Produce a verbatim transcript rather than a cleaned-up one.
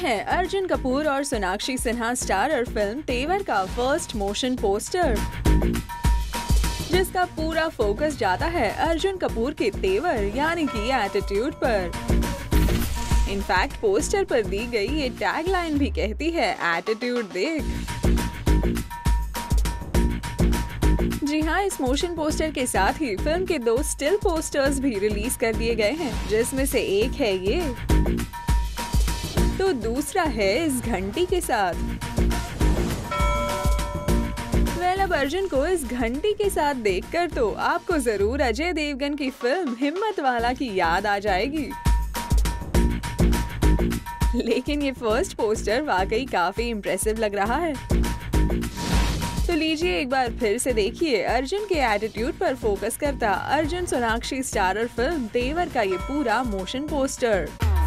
हैं अर्जुन कपूर और Sonakshi Sinha starrer film तेवर का फर्स्ट मोशन पोस्टर, जिसका पूरा फोकस जाता है अर्जुन कपूर के तेवर यानी कि एटीट्यूड पर। इनफैक्ट पोस्टर पर दी गई ये टैगलाइन भी कहती है एटीट्यूड देख। जी हाँ, इस मोशन पोस्टर के साथ ही फिल्म के दो स्टिल पोस्टर्स भी रिलीज कर दिए गए हैं, जिसमें से एक है ये तो दूसरा है इस घंटी के साथ। वेल, अब अर्जुन को इस घंटी के साथ देखकर तो आपको जरूर अजय देवगन की फिल्म हिम्मत वाला की याद आ जाएगी। लेकिन ये फर्स्ट पोस्टर वाकई काफी इम्प्रेसिव लग रहा है। तो लीजिए एक बार फिर से देखिए अर्जुन के एटीट्यूड पर फोकस करता अर्जुन सोनाक्षी स्टारर फिल्म तेवर का ये पूरा मोशन पोस्टर।